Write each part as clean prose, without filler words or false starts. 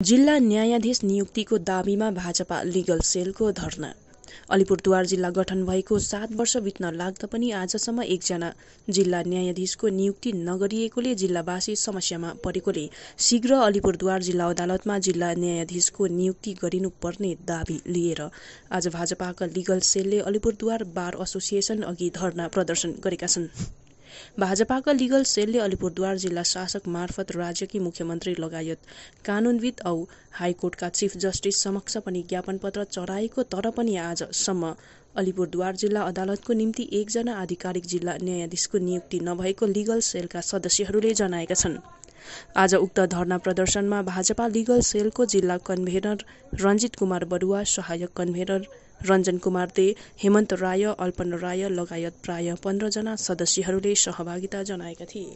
जिल्ला न्यायाधीश नियुक्तिको दाबीमा भाजपा लिगल सेलको धरना। अलिपुरद्वार जिल्ला गठन भएको 7 वर्ष बित्न लाग्दा पनि आजसम्म एकजना जिल्ला न्यायाधीशको नियुक्ति नगरिएकोले जिल्लावासी समस्यामा परेकोले शीघ्र अलिपुरद्वार जिल्ला अदालतमा जिल्ला न्यायाधीशको नियुक्ति गरिनुपर्ने दाबी लिएर आज भाजपाका लिगल सेलले अलिपुरद्वार बार एसोसिएसन अघि धरना प्रदर्शन गरेका छन्। भाजपाका लिगल सेलले अलिपुरद्वार जिल्ला शासक मार्फत राज्यकी मुख्यमन्त्री लगायत कानूनविद औ हाइकोर्टका चीफ जस्टिस समक्ष पनि ज्ञापन पत्र चढाएको तर पनि आजसम्म अलिपुरद्वार जिल्ला अदालतको निम्ति एकजना आधिकारिक जिल्ला न्यायाधीशको नियुक्ति नभएको लिगल सेलका सदस्यहरूले जनाएका छन्। आज उक्त धरना प्रदर्शनमा भाजपा लिगल सेलको जिल्ला कन्भेनर रञ्जित कुमार बरुवा, सहायक कन्भेनर रञ्जन कुमार दे, हेमन्त राय, अल्पन राय लगायत प्राय 15 जना सदस्यहरूले सहभागिता जनाएका थिए।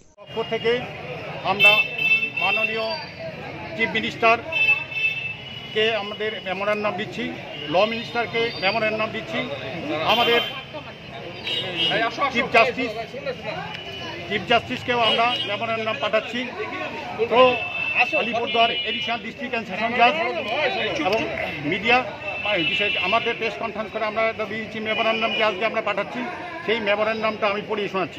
माननीय चीफ मिनिस्टर के मेमोरेंडम दिच्छी, लॉ मिनिस्टर के मेमोरेंडम दिच्छी, चीफ जस्टिस के मेमोरेंडम पाठाচ্ছি। तो Alipurduar additional district and session जज এবং মিডিয়া আমাদের প্রেস কনফারেন্স করে আমরা দিয়েছি মেমোরেন্ডাম যে আজকে আমরা পাঠাচ্ছি, সেই মেমোরেন্ডামটা আমি পড়িয়ে শোনাচ্ছি।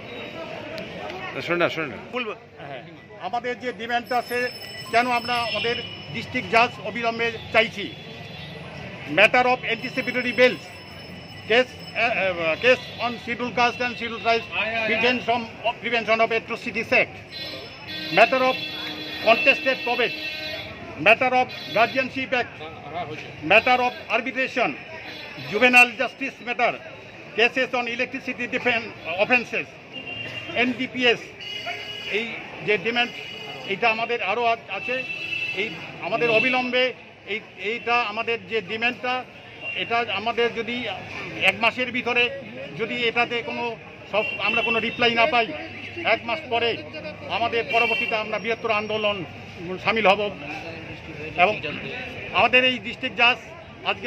আমাদের যে ডিমান্ডটা আছে, কেন আমরা আমাদের ডিস্ট্রিক্ট জাজ অবিলম্বে চাইছি, matter of anticipatory bails, case on schedule caste and schedule tribes prevention of atrocities act, matter of contested probate, matter of guardianship act, matter of arbitration, juvenile justice matter, cases on electricity offences, NDPS, এই যে demand এটা আমাদের আরও আছে। এই আমাদের অবিলম্বে এইটা আমাদের যে ডিমান্ডটা, এটা আমাদের যদি 1 মাসের ভিতরে যদি এটাতে আমরা কোনো রিপ্লাই না পাই, 1 মাস পরে আমাদের পরবর্তীতে আমরা বৃহত্তর আন্দোলন সামিল হব। এবং আমাদের এই ডিস্ট্রিক্ট জাজ আজকে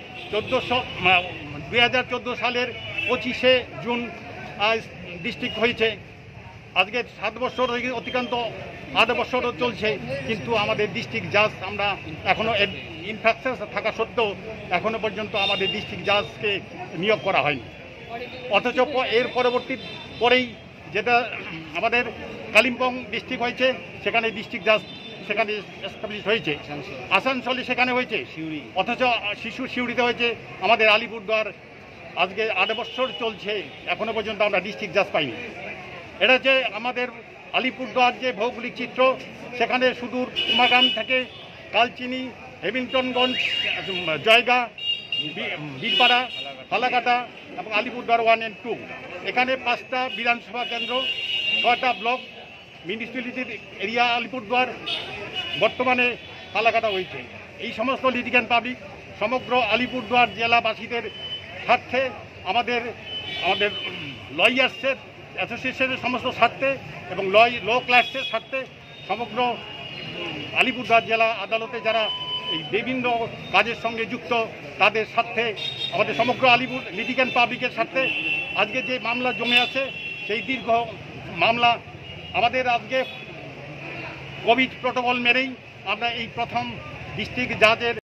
2014 সালের 25শে জুন ডিস্ট্রিক্ট হয়েছে। আজকে 7 বছর অতিক্রান্ত, 8 বছরও চলছে, কিন্তু আমাদের ডিস্ট্রিক্ট জাজ আমরা এখনও ইনফ্রাস্ট্রাকচার থাকা সত্ত্বেও এখনও পর্যন্ত আমাদের ডিস্ট্রিক্ট জাজকে নিয়োগ করা হয়নি। অথচ এর পরেই যেটা আমাদের কালিম্পং ডিস্ট্রিক্ট হয়েছে, সেখানে ডিস্ট্রিক্ট জাজ সেখানে এস্টাবলিশ হয়েছে, আসানসোলে সেখানে হয়েছে, অথচ সিউড়িতে হয়েছে। আমাদের আলিপুরদ্বার আজকে 8 বছর চলছে, এখনও পর্যন্ত আমরা ডিস্ট্রিক্ট জাজ পাইনি। এটা যে আমাদের আলিপুরদ্বার যে ভৌগোলিক চিত্র, সেখানে সুদূর কুমারগ্রাম থেকে কালচিনি, হেমিল্টনগঞ্জ, জয়গা, বীরপাড়া, ফালাকাটা এবং আলিপুরদ্বার 1 and 2, এখানে 5টা বিধানসভা কেন্দ্র, 6টা ব্লক মিউনিসিপ্যালিটি এরিয়া আলিপুরদ্বার, বর্তমানে ফালাকাটা হয়েছে। এই সমস্ত লিটিগেন্ট পাবলিক সমগ্র আলিপুরদ্বার জেলাবাসীদের স্বার্থে, আমাদের লয়ার্সের অ্যাসোসিয়েশনের সমস্ত স্বার্থে এবং ল ক্লাসের স্বার্থে সমগ্র আলিপুরদ্বার জেলা আদালতে যারা এই বিভিন্ন কাজের সঙ্গে যুক্ত, তাদের স্বার্থে, আমাদের সমগ্র আলিপুর লিটিগেন্ট পাবলিকের স্বার্থে আজকে যে মামলা জমে আছে, সেই দীর্ঘ মামলা আমাদের আজকে কোভিড প্রোটোকল মেনেই আমরা এই প্রথম ডিস্ট্রিক্ট জাজের